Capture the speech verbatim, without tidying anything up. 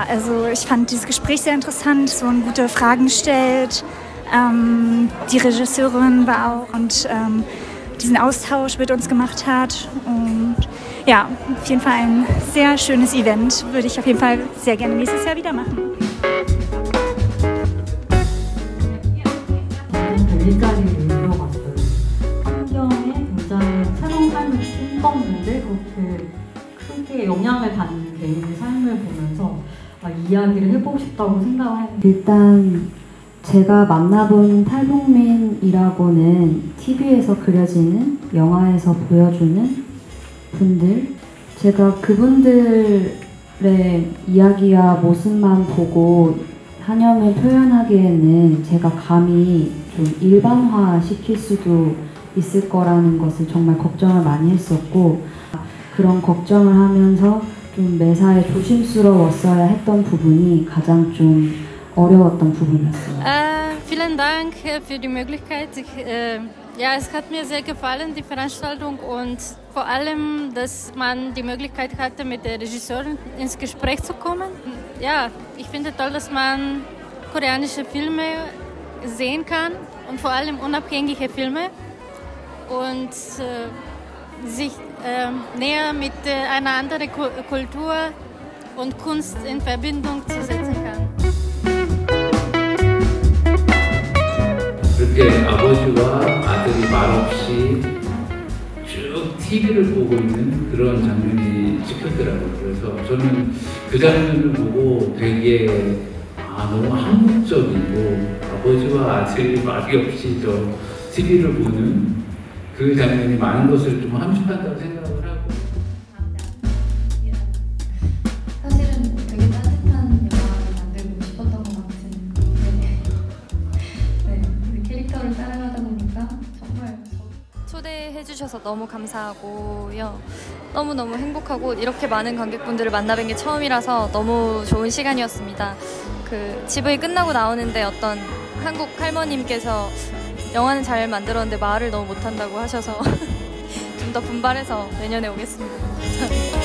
also ich fand dieses Gespräch sehr interessant, so eine gute Fragen gestellt. Ähm, die Regisseurin war auch und ähm, diesen Austausch mit uns gemacht hat. Und ja, auf jeden Fall ein sehr schönes Event. Würde ich auf jeden Fall sehr gerne nächstes Jahr wieder machen. 일자리를 잃어갔어요. 환경에 굉장히 새로운 삶을 꿈꿨는데 그렇게 크게 영향을 받는 개인의 삶을 보면서 아, 이야기를 해보고 싶다고 생각을 했는데 일단 제가 만나본 탈북민이라고는 티비에서 그려지는 영화에서 보여주는 분들 제가 그분들의 이야기와 모습만 보고 한영을 표현하기에는 제가 감히 좀 일반화 시킬 수도 있을 거라는 것을 정말 걱정을 많이 했었고 그런 걱정을 하면서 좀 매사에 조심스러웠어야 했던 부분이 가장 좀 어려웠던 부분이었어요. Äh, vielen Dank für die Möglichkeit. Ich, äh, ja, es hat mir sehr gefallen, die Veranstaltung und vor allem, dass man die Möglichkeit hatte, mit der Regisseurin ins Gespräch zu kommen. Ja, ich finde toll, dass man koreanische Filme sehen kann und vor allem unabhängige Filme und äh, sich äh, näher mit äh, einer anderen Kultur und Kunst in Verbindung zu setzen kann. 그렇게 아버지와 아들이 말없이 쭉 티비를 보고 있는 그런 장면이 찍혔더라고요. 그래서 저는 그 장면을 보고 되게 아, 너무 한국적이고 아버지와 아들이 말이 없이 저 티비를 보는 그 장면이 많은 것을 좀 함축한다고 생각을 하고 사실은 되게 따뜻한 영화를 만들고 싶었던 것 같은 네, 네, 캐릭터를 따라가다 보니까 정말 초대해 주셔서 너무 감사하고요. 너무너무 행복하고 이렇게 많은 관객분들을 만나뵌 게 처음이라서 너무 좋은 시간이었습니다. 그 지브이 끝나고 나오는데 어떤 한국 할머님께서 영화는 잘 만들었는데 말을 너무 못한다고 하셔서 좀 더 분발해서 내년에 오겠습니다.